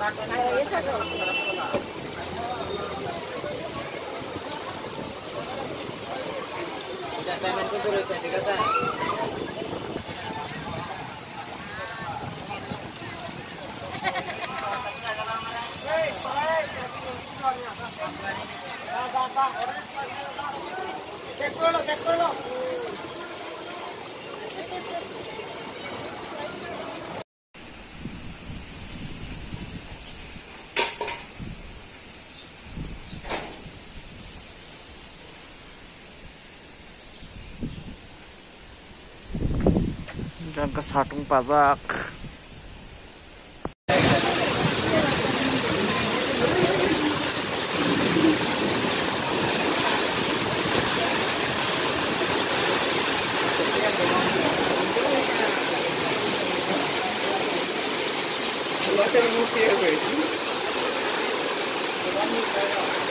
Payment ko tuloy sa tigasan. Check করলো Diyan ka sa atong pazak. Wala ka nang mukha, eh.